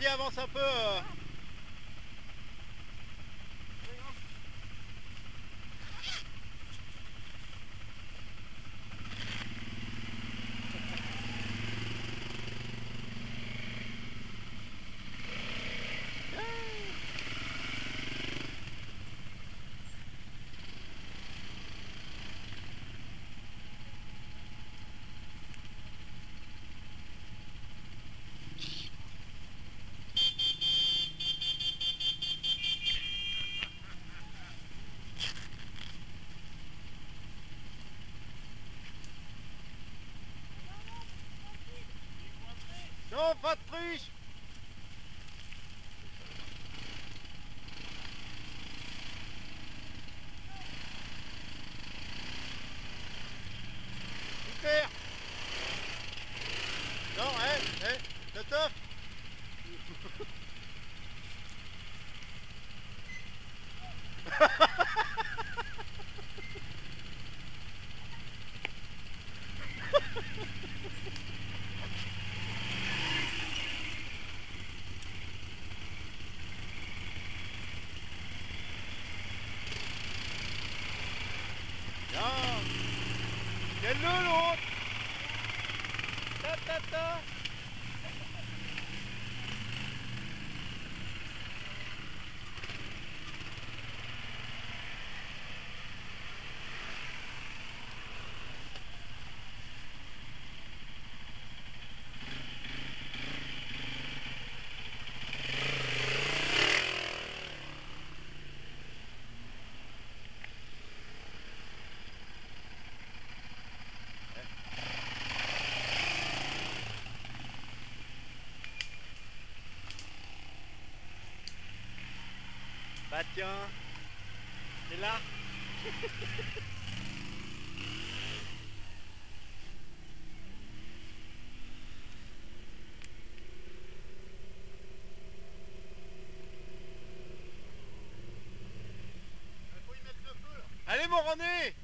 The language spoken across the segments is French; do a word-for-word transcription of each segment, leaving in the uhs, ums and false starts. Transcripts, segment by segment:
vas-y, avance un peu. euh. Non, pas de triche. Super. Non, hé, hé, le top. Quel le l'autre. Ta ta ta. Bah tiens, c'est là. Faut y mettre le feu là. Allez mon René.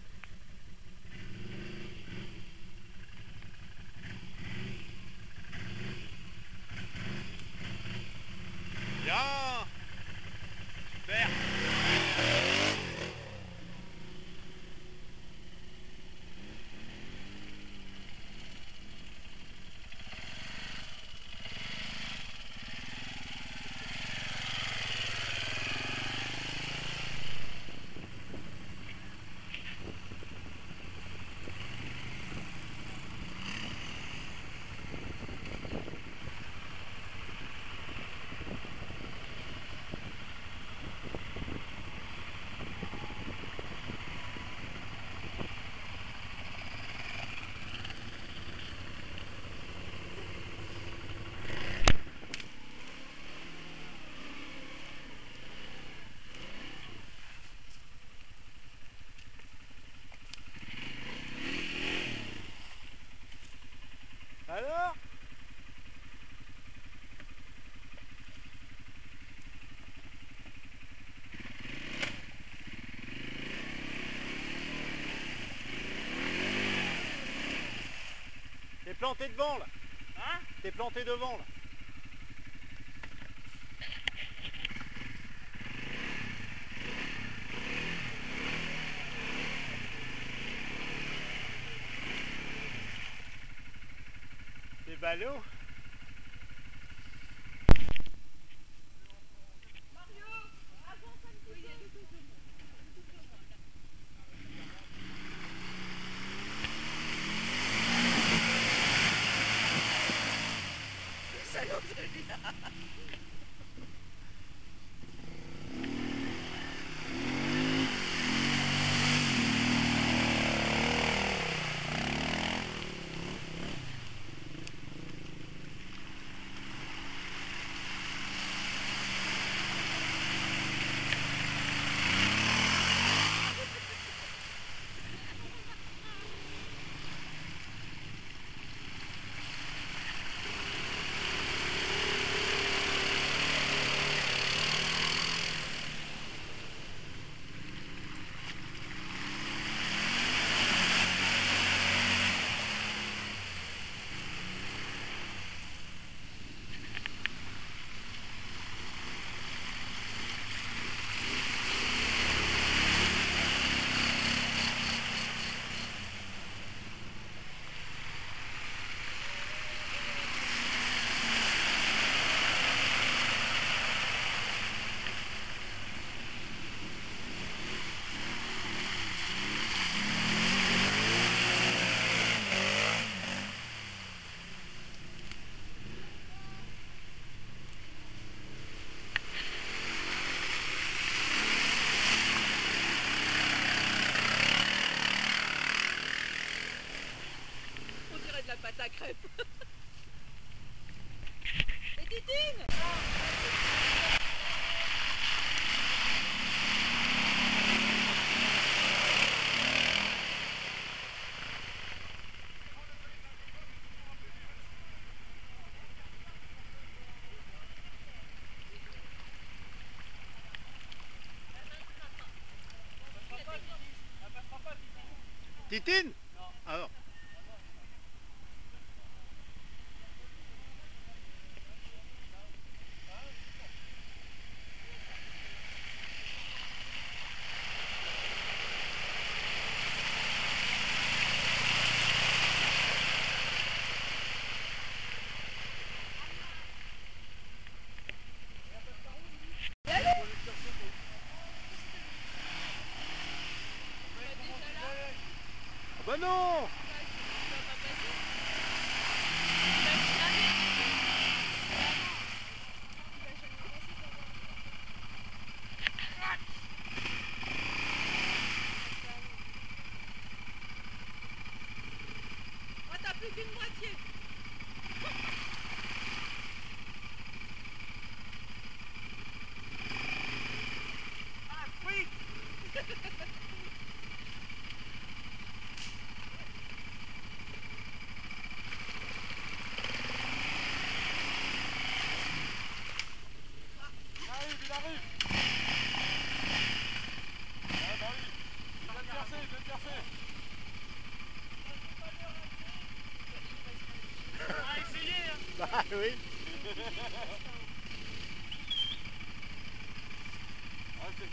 Bien. Super. Alors? T'es planté devant là. Hein? T'es planté devant là. T'es ballot. la pâte à crêpes. Et Titine! Titine? Non. Alors. Ah bah non! Oh, t'as plus qu'une moitié. Ah oui! Il arrive, il arrive! Ah bah oui! Il vient de percer, il vient de percer! On va essayer hein! Bah oui! Ah, c'est...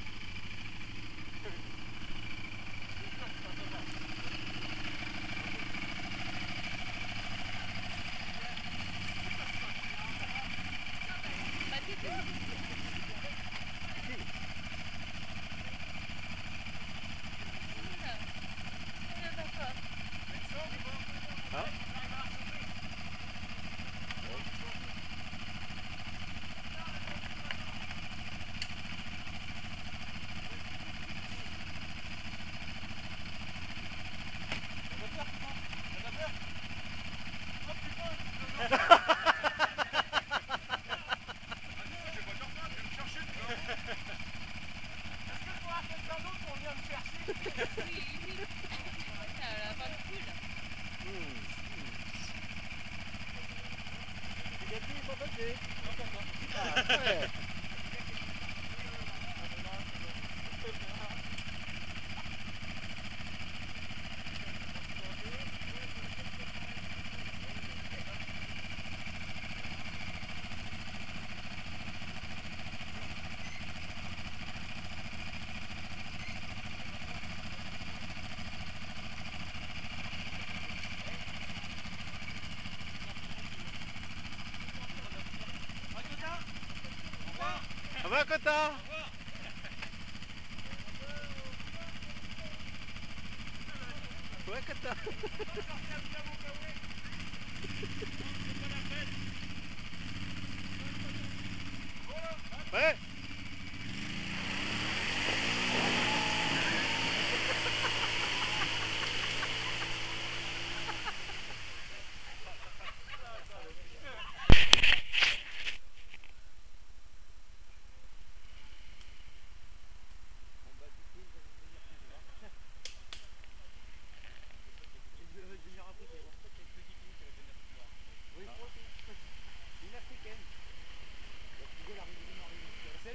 Hein? Ah, ouais. Au revoir, Cotin! Ouais, Cotin! Ouais! Une africaine.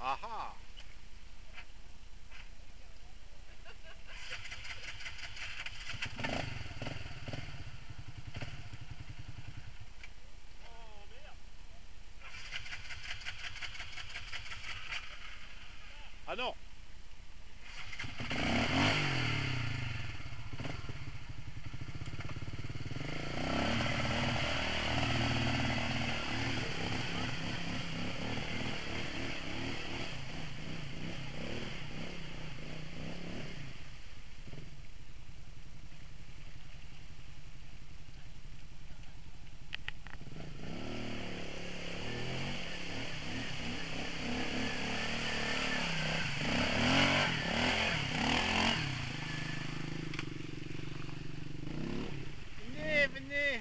Ah ah. Ah non. Venez, venez.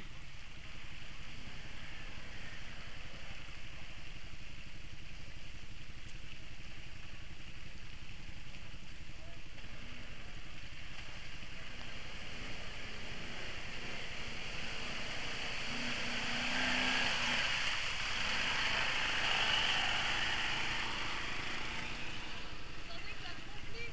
Attendez que la trompe-lit.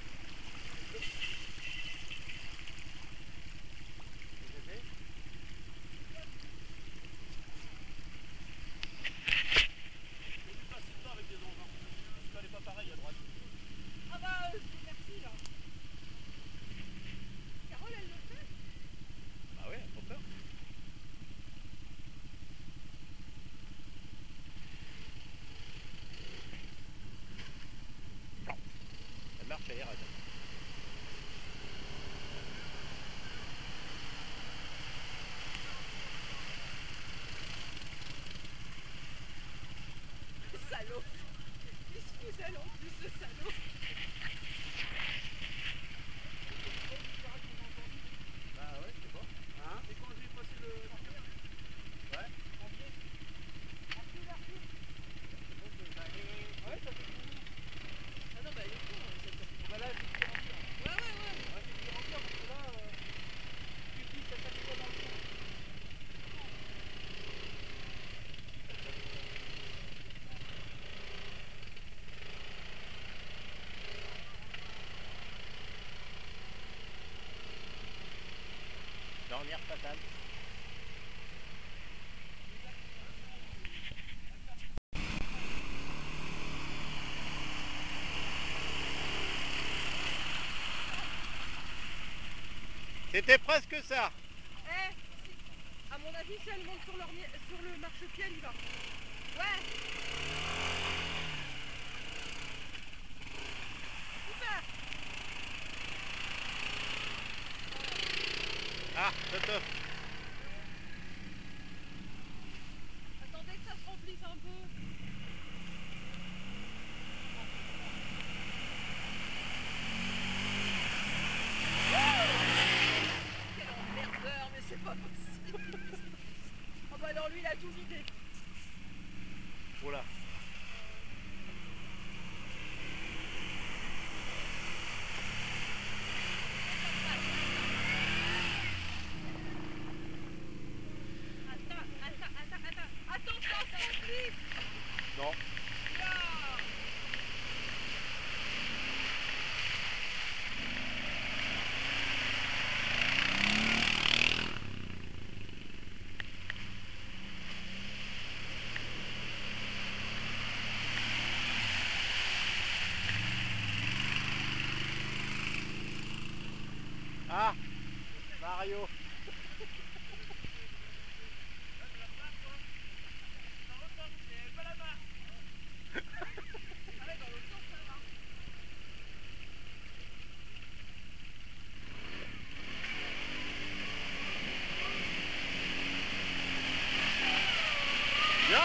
Ah bah, euh, je vous remercie là. Carole, elle le fait? Bah ouais, pas peur. Elle marche, elle est raide. Salaud. Il se fout d'elle en plus, ce salaud. Bah ouais, je sais pas. Hein? Et quand j'ai passé le marqueur, Ouais. en biais, Arthur, Arthur. Ouais, ça fait combien? Ah non, bah elle est con, hein, cette personne. Bah là, j'ai dû remplir. Ouais, ouais, ouais. Ouais, j'ai dû remplir parce que là, euh, tu te dis ça chaque fois dans le fond. Dernière fatale. C'était presque ça. Eh, si- à mon avis, si elle monte sur, leur mi- sur le marchepied, elle y va. Ouais. Super. Ah, Toto. Attendez que ça se remplisse un peu. Quel emmerdeur, mais c'est pas possible. Ah bah alors lui, il a tout vidé. Voilà. Attends, attends, attends, attends. Attends que ça se remplisse. Non. Là. Ah, Mario. Bien.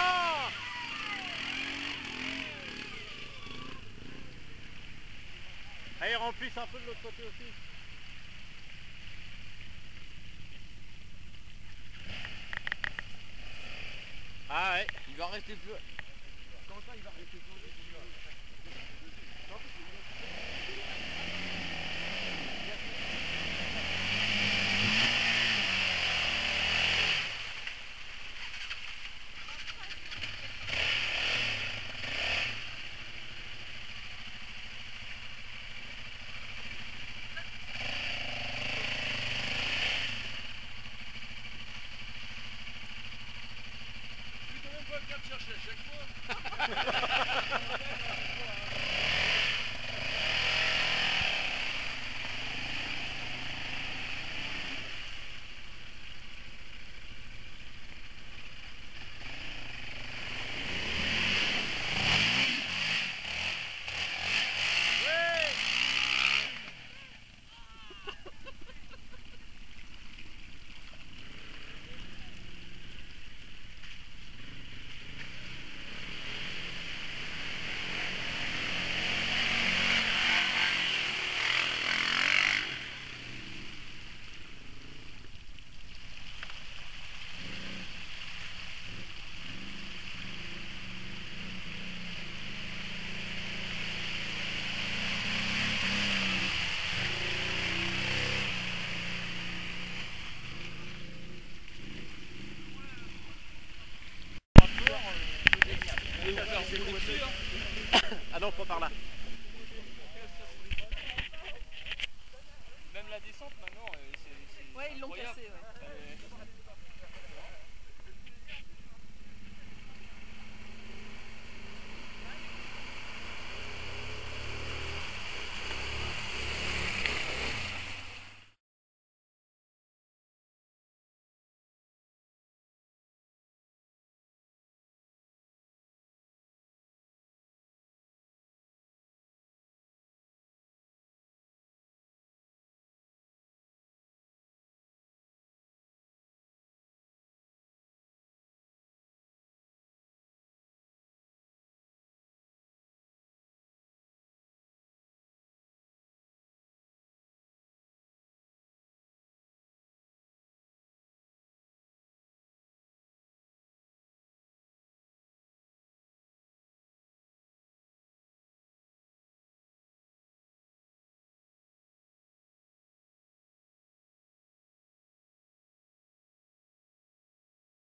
Allez, remplisse un peu de l'autre côté aussi. Ah ouais. Il va rester plus. Quentin, il va rester plus. Ah non, pas par là. Même la descente maintenant, euh, c'est. Ouais, ils l'ont incroyable. cassé, ouais. Euh,